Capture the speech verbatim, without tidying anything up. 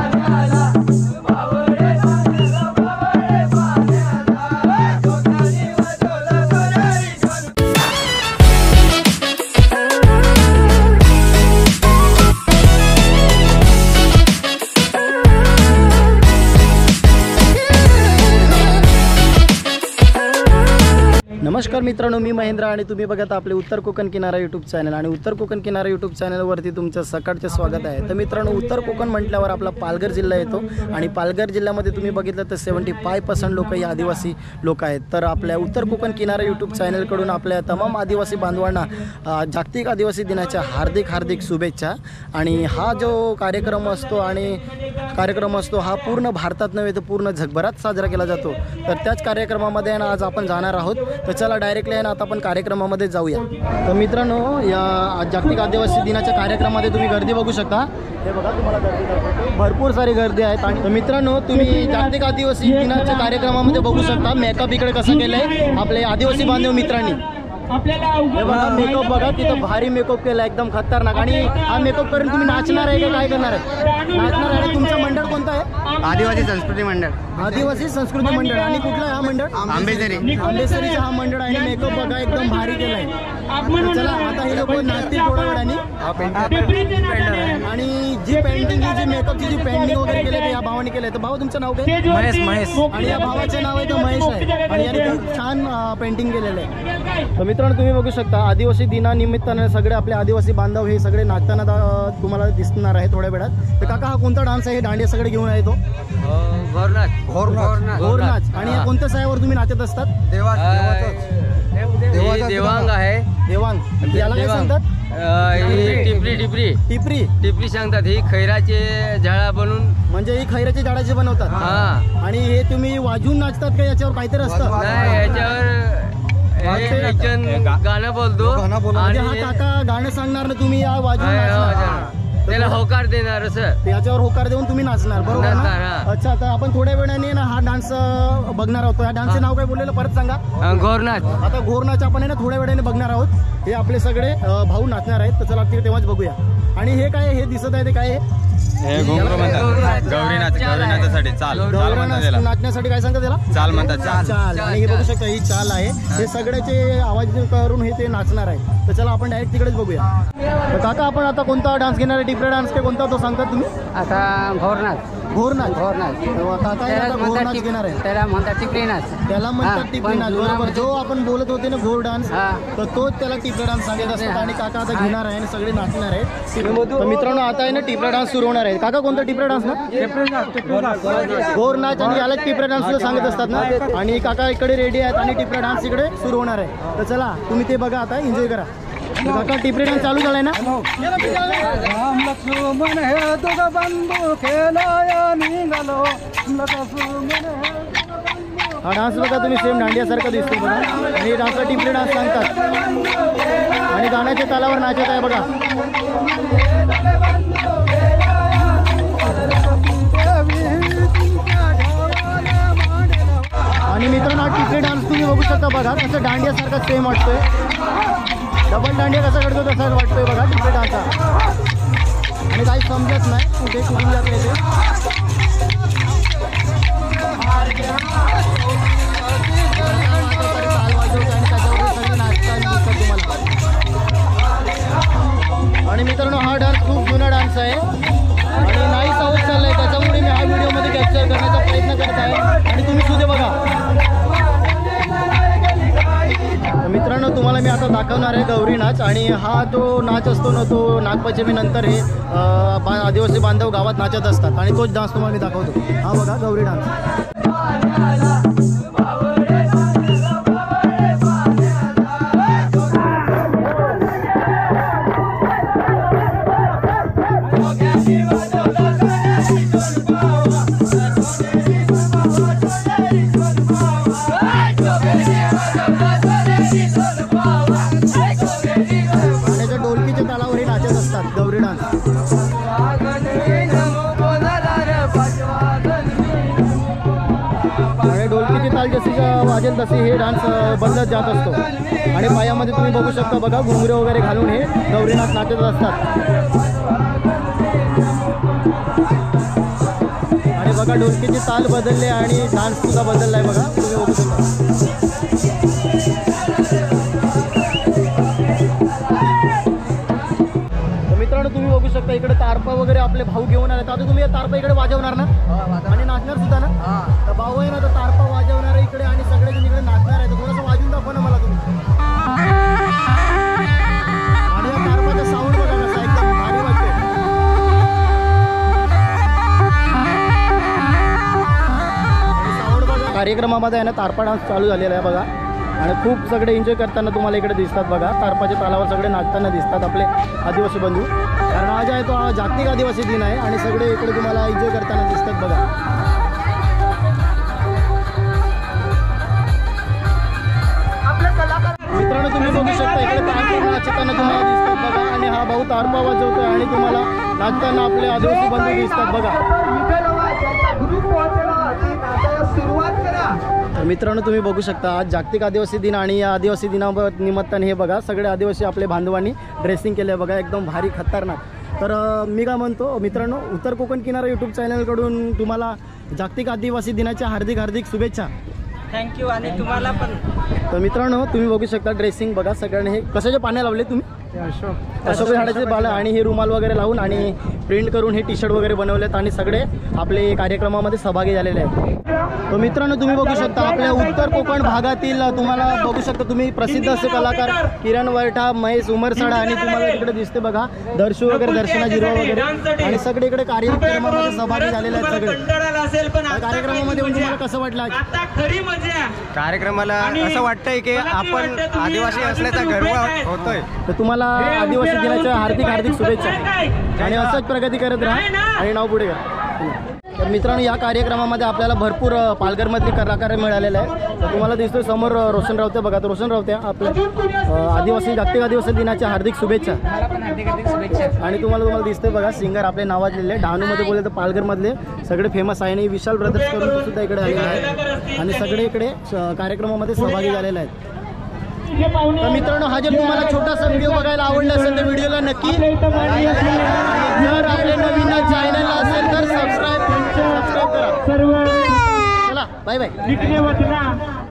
नमस्कार मित्रांनो, मी महेंद्र आणि तुम्ही बघत आपले उत्तर कोकण किनारा यूट्यूब चॅनल आणि उत्तर कोकण किनारा यूट्यूब चॅनलवरती तुमचं सकाळचे स्वागत आहे। तर मित्रांनो, उत्तर कोकण म्हटल्यावर आपला पालघर जिल्हा येतो आणि पालघर जिल्ह्यामध्ये तुम्ही बघितलं तर सेवन्टी फाय पर्सेंट लोक ही आदिवासी लोक आहेत। तर आपल्या उत्तर कोकण किनारा यूट्यूब चॅनलकडून आपल्या तमाम आदिवासी बांधवांना जागतिक आदिवासी दिनाच्या हार्दिक हार्दिक शुभेच्छा। आणि हा जो कार्यक्रम असतो आणि कार्यक्रम असतो हा पूर्ण भारतात नव्हे तर पूर्ण जगभरात साजरा केला जातो। तर त्याच कार्यक्रमामध्ये आज आपण जाणार आहोत। तर चला डायरेक्टली आहे ना आता आपण कार्यक्रमामध्ये जाऊया। तर मित्रांनो, या जागतिक आदिवासी दिनाच्या कार्यक्रमामध्ये तुम्ही गर्दी बघू शकता। हे बघा, तुम्हाला गर्दी दाखवतो, भरपूर सारी गर्दी आहेत। आणि तर मित्रांनो, तुम्ही जागतिक आदिवासी दिनाच्या कार्यक्रमामध्ये बघू शकता मेकअप इकडे कसं केलंय आपले आदिवासी बांधव मित्रांनी। हे बघा मेकअप बघा, तिथं भारी मेकअप केला एकदम खतरनाक। आणि हा मेकअप करून तुम्ही नाचणार आहे का काय करणार आहे? नाचणार आहे। आणि तुमचं मंडळ कोणतं आहे? आदिवासी संस्कृती मंडळ। आदिवासी संस्कृती मंडळ। आणि कुठला आहे हा मंडळ? आंबेसरी। आंबेसरीचा हा मंडळ आहे। मेकअप बघा एकदम भारी केलाय। चला आता हे लोक नाचतील थोड्या वेळाने। आणि जी पेंटिंग जी मेकअपची जी पेंटिंग वगैरे केले ते या भावाने केले। तर भाऊ तुमचं नाव काय? महेश। महेश। आणि या भावाचे नाव आहे तर महेश आहे। आणि याने खूप छान पेंटिंग केलेलं आहे। तर मित्रांनो, तुम्ही बघू शकता आदिवासी दिनानिमित्ताने सगळे आपले आदिवासी बांधव हे सगळे नाचताना तुम्हाला दिसणार आहे थोड्या वेळात। तर काका, हा कोणता डान्स आहे? दांडिया सगळे घेऊन आहे तो घोरनाच। घोरनाच। आणि या कोणत्या सायावर तुम्ही नाचत असतात? देवांग आहे। देवांग। याला काय सांगतात? टिपरी। टिपरी टिपरी टिपरी सांगतात। ही खैराचे झाडा बनवून, म्हणजे ही खैराचे झाडाचे बनवतात। हा। आणि हे तुम्ही वाजवून नाचतात का याच्यावर काहीतरी असतं? नाही, याच्यावर एक जण गाणं बोलतो आणि हा काका गाणं सांगणार ना, तुम्ही या वाजवून नाचणार, त्याला होकार देणार असं। याच्यावर होकार देऊन तुम्ही नाचणार, बरोबर ना? अच्छा, तर आपण थोड्या वेळाने ना हा डान्स बघणार आहोत। या डान्सचे नाव काय बोललेलं परत सांगा? घोरनाच। आता घोरनाच आपण आहे ना थोड्या वेळाने बघणार आहोत। हे आपले सगळे भाऊ नाचणार आहेत। तर चला ते तेव्हाच बघूया। आणि हे काय हे दिसत आहे ते काय आहे? हे घोंगरू म्हणतात। गौरी नाच। गौरी नाचासाठी चाल चाल म्हणतात त्याला। नाचण्यासाठी काय सांगतात त्याला? चाल म्हणतात। चाल। आणि हे बघू शकता ही चाल आहे। हे सगळ्याचे आवाज करून हे ते नाचणार आहे। तर चला आपण डायरेक्ट तिकडेच बघूया। तर काका, आपण आता कोणता डान्स घेणार आहे? टिपरे डान्स का कोणता तो सांगतात तुम्ही? आता घोरनाच। घोरनाच। घोरनाच। काका घोरनाच घेणार आहे। त्याला म्हणतात टिपरी नाच। त्याला म्हणतात टिपरी नाच, बरोबर। जो आपण बोलत होते ना घोर डान्स, तर तोच त्याला टिपरा डान्स सांगत असतात। आणि काका आता घेणार आहे आणि सगळे नाचणार आहेत। तर मित्रांनो, आता आहे ना टिपरा डान्स सुरू होणार आहे। काका, कोणता टिपरा डान्स ना? घोर नाच। आणि याला टिपरा डान्स सुद्धा सांगत असतात ना। आणि काका इकडे रेडी आहेत आणि टिपरा डान्स इकडे सुरू होणार आहे। तर चला तुम्ही ते बघा, आता एन्जॉय करा। काका, टिपरी डान्स चालू झालाय ना? हा डान्स बघा तुम्ही, सेम दांडियासारखा दिसतो बघा। आणि डान्सला टिपरी डान्स सांगतात। आणि गाण्याच्या तालावर नाचत आहे बघा। आणि मित्रांनो, हा टिपरी डान्स तुम्ही बघू शकता बघा, कसं दांडियासारखा सेम वाटतोय। डबल दांडिया कसा करतो तसाच वाटतोय बघा टिपरी डान्सचा। आणि काही समजत नाही कुठे कुठून जात येते। ताल वाजवतो आणि त्याच्यावर सगळे नाचताना दिसतात तुम्हाला। आणि मित्रांनो, हा डान्स खूप जुना डान्स आहे आणि नाही साऊथ चाललाय, त्याच्यामुळे मी हा व्हिडिओमध्ये कॅप्चर करण्याचा प्रयत्न करत आहे। आणि तुम्ही सुद्धा बघा। मित्रांनो, तुम्हाला मी आता दाखवणार आहे गौरी नाच। आणि हा जो नाच असतो ना, तो नागपंचमीनंतर हे आदिवासी बांधव गावात नाचत असतात। आणि तोच डान्स तुम्हाला मी दाखवतो। हा बघा गौरी डान्स। ढोलकीच्या तालावर हे नाचत असतात गौरी डान्स। आणि ढोलकीची ताल जशी वाजेल तशी हे डान्स बदलत जात असतो। आणि पायामध्ये तुम्ही बघू शकता बघा, घुंगरे वगैरे घालून हे गौरी नाच नाचत असतात। बघा ढोलकीची ताल बदलली आणि डान्स सुद्धा बदलला आहे बघा तुम्ही बघू शकता. मित्रांनो तुम्ही बघू शकता इकडे तारपा वगैरे आपले भाऊ घेऊन आले. आता तुम्ही या तारपा इकडे वाजवणार ना आणि नाचणार सुद्धा ना. तर भाऊ आहे ना तर तारपा वाजवणार आहे इकडे आणि सगळेजण इकडे नाचणार आहे. तर थोडंसं वाजवून दाखवा ना मला तुम्ही. आणि या तारपाचा साऊंड बघा कसा एकदम भारी वाटते. साऊंड बघा. कार्यक्रमामध्ये आहे ना तारपा डान्स चालू झालेला आहे बघा आणि खूप सगळे एन्जॉय करताना तुम्हाला इकडे दिसतात बघा. तारपाच्या तालावर सगळे नाचताना दिसतात आपले आदिवासी बंधू. कारण आज आहे तो हा जागतिक आदिवासी दिन आहे आणि सगळे इकडे तुम्हाला एन्जॉय करताना दिसतात बघा. मित्रांनो तुम्ही बघू शकता इकडे तारपा नाचताना तुम्हाला दिसतात बघा आणि हा भाऊ तारपा वाजवतोय आणि तुम्हाला नाचताना आपले आदिवासी बंधू दिसतात बघा. तर मित्रांनो तुम्ही बघू शकता आज जागतिक आदिवासी दिन आणि या आदिवासी दिना निमित्ताने हे बघा सगळे आदिवासी आपले बांधवांनी ड्रेसिंग केले आहे बघा एकदम भारी खतरनाक. तर मी काय म्हणतो मित्रांनो उत्तर कोकण किनारा यूट्यूब चॅनलकडून तुम्हाला जागतिक आदिवासी दिनाच्या हार्दिक हार्दिक शुभेच्छा. थँक्यू आणि तुम्हाला पण. तर मित्रांनो तुम्ही बघू शकता ड्रेसिंग बघा सगळ्यांनी हे कशाचे पाने लावले तुम्ही. अशोक झाडाचे पाला आणि हे रुमाल वगैरे लावून आणि प्रिंट करून हे टी शर्ट वगैरे बनवलेत आणि सगळे आपले कार्यक्रमामध्ये सहभागी झालेले आहेत. तर मित्रांनो तुम्ही बघू शकता आपल्या उत्तर कोकण भागातील तुम्हाला बघू शकता तुम्ही प्रसिद्ध असे कलाकार किरण वरठा महेश उमरसाडा आणि तुम्हाला तिकडे दिसते बघा दर्शू वगैरे दर्शना जिरवा वगैरे आणि सगळे इकडे कार्यक्रमामध्ये सहभागी झालेले आहेत सगळे. कार्यक्रमामध्ये म्हणजे तुम्हाला कसं वाटलं आज? कार्यक्रमाला असं वाटतंय की आपण आदिवासी असल्याचा गर्व होतोय. तर तुम्हाला आदिवासी दिनाच्या हार्दिक हार्दिक शुभेच्छा आणि असंच प्रगती करत राहा आणि नाव पुढे करा. तर मित्रांनो या कार्यक्रमामध्ये आपल्याला भरपूर पालघरमधली कलाकार मिळालेले आहे. तर तुम्हाला दिसतोय समोर रोशन रावते बघा. तर रोशन रावते आपल्या आदिवासी जागतिक आदिवासी दिनाच्या हार्दिक शुभेच्छा. आणि तुम्हाला तुम्हाला दिसतोय बघा सिंगर आपले नावाजलेले डहाणूमध्ये बोलले तर पालघरमधले सगळे फेमस आहे आणि विशाल ब्रदर्स करून तो सुद्धा इकडे आलेले आहेत आणि सगळे इकडे कार्यक्रमामध्ये सहभागी झालेले आहेत. तर मित्रांनो हा जर तुम्हाला छोटासा व्हिडिओ बघायला आवडला असेल तर व्हिडिओला नक्की जर आपले नवीन चॅनल असेल तर सबस्क्राईब सबस्क्राईब करा. चला बाय बाय.